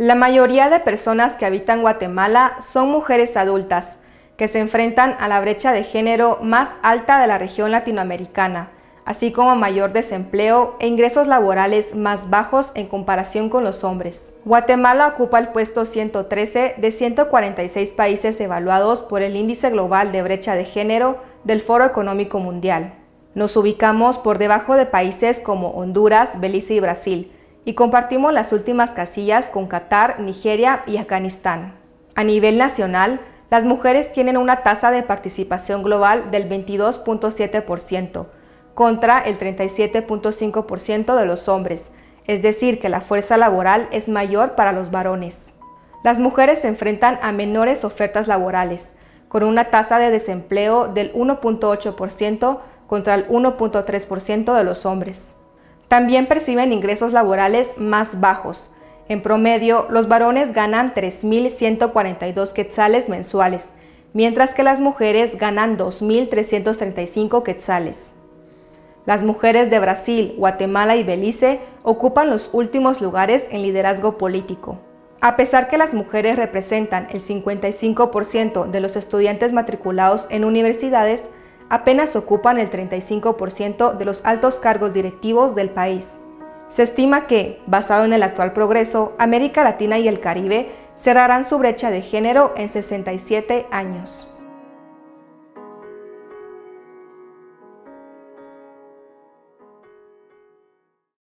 La mayoría de personas que habitan Guatemala son mujeres adultas, que se enfrentan a la brecha de género más alta de la región latinoamericana, así como mayor desempleo e ingresos laborales más bajos en comparación con los hombres. Guatemala ocupa el puesto 113 de 146 países evaluados por el Índice Global de Brecha de Género del Foro Económico Mundial. Nos ubicamos por debajo de países como Honduras, Belice y Brasil, y compartimos las últimas casillas con Qatar, Nigeria y Afganistán. A nivel nacional, las mujeres tienen una tasa de participación global del 22.7%, contra el 37.5% de los hombres, es decir, que la fuerza laboral es mayor para los varones. Las mujeres se enfrentan a menores ofertas laborales, con una tasa de desempleo del 1.8% contra el 1.3% de los hombres. También perciben ingresos laborales más bajos. En promedio, los varones ganan 3.142 quetzales mensuales, mientras que las mujeres ganan 2.335 quetzales. Las mujeres de Brasil, Guatemala y Belice ocupan los últimos lugares en liderazgo político. A pesar que las mujeres representan el 55% de los estudiantes matriculados en universidades, apenas ocupan el 35% de los altos cargos directivos del país. Se estima que, basado en el actual progreso, América Latina y el Caribe cerrarán su brecha de género en 67 años.